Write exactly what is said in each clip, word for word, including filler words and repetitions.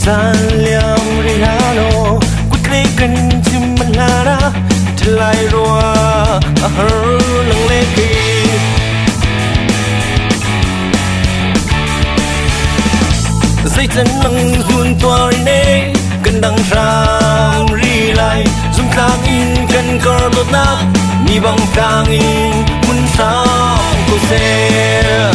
tan liam ri halo ku kre kan chim lara thlai roa a har lang le ki dây chân nâng dùn tua nê cần đằng sang ri lại dùng khang in cần cờ lột nát mi bằng khang in muốn sao cô xe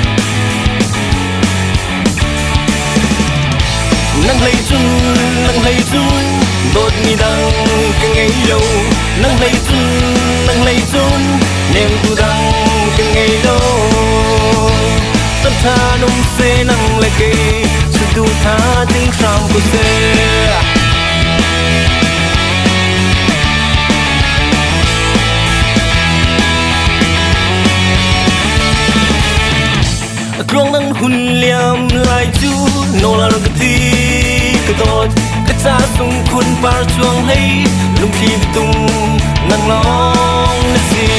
nâng lấy chun nâng lấy chun đột mi đằng cái ngày lâu nâng lấy chun nâng lấy chun niềm tu đằng cái ngày lâu tâm tha nung xe nâng lấy kê sự tu tha tiếng sam cô xe Krong nang hun liam lai chu no la ro ti ka dot ka cha sung kun par chuang hei lung khi tung nang long na si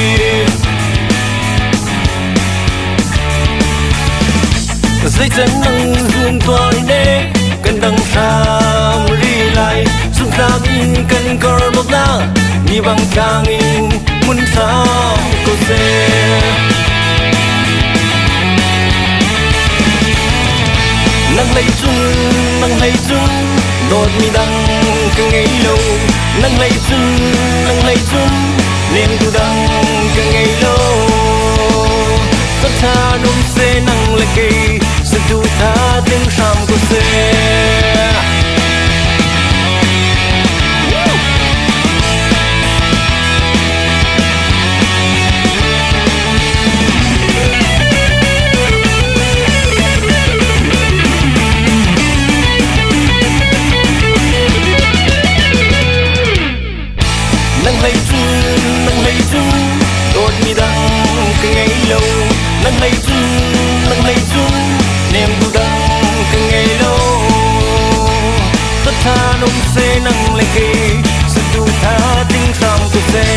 dây chân nang dun toai ne kan dang sam ri lai sung khang in kan kor lok na mi bang khang in mun sao ko se nâng lấy chung nâng lấy chung đột mi đằng càng ngày lâu nâng lấy chung nâng lấy chung niềm tu đằng càng ngày lâu tất tha nung xe nâng lấy kỳ sự tu tha tiếng sam của xe nâng lấy chung nâng lấy chung đột mi đằng cái ngày lâu nâng lấy chung nâng lấy chung niềm tu đằng cái ngày lâu tất tha nung xe nâng lấy kỳ sự tu tha tiếng sam của xe